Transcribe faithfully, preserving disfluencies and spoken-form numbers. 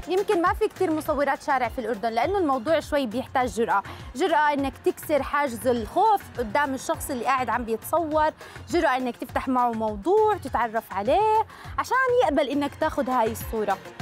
يمكن ما في كثير مصورات شارع في الأردن لأنه الموضوع شوي بيحتاج جرأة، جرأة إنك تكسر حاجز الخوف قدام الشخص اللي قاعد عم بيتصور، جرأة إنك تفتح معه موضوع تتعرف عليه عشان يقبل إنك تاخذ هاي الصورة.